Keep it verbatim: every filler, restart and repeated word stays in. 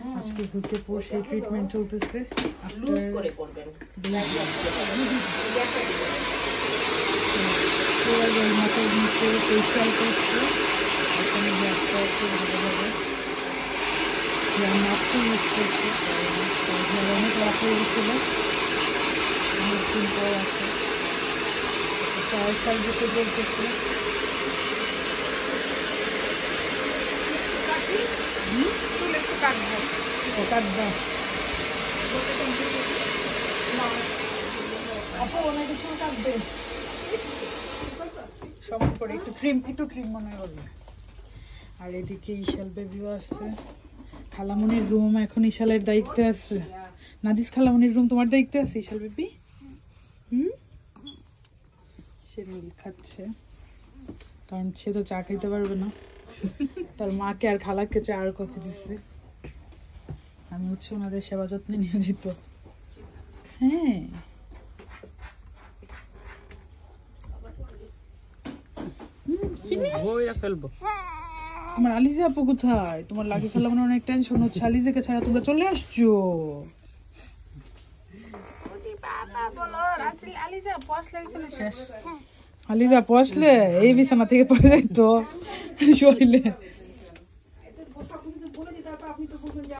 আজকে ঘুরতে পর সেই ট্রিটমেন্ট চলতেছে। লুজ করে করবেন মাথার নিচে ফেসিয়াল করছে। এখানে গ্যাসটা একটু ভালো হবে মাস্ক ইউজ করছে। অনেক রাত হয়ে গেছিল, অনেকদিন পর আছে। চায়ের সার্ভিসে চলতেছে। কাটবা আপু অনেক কিছু কাটবে সময় পরে একটু ক্রিম একটু ক্রিম মনে করবে। আর এদিকে ইশাল বেবিও আছে। খালামনির রুম এখন ইশালের দায়িত্বে আছে। নাদিস খালামনির রুম তোমার দায়িত্বে আছে ইশাল বেবি। হুম সে মিল খাচ্ছে কারণ সে তো চা খাইতে পারবে না। তার মাকে আর খালাকে চা আর কফি দিচ্ছে। আমি হচ্ছে ওনাদের সেবা যত্নে নিয়োজিত। হ্যাঁ ফেলবো। তোমার আলিজা আপু কোথায়? তোমার লাগে খেলা মনে অনেক টেনশন হচ্ছে। আলিজাকে ছাড়া তোমরা চলে আসছো। আলিজা পশলে এই বিছানা থেকে পড়ে যাইতো শরীরে।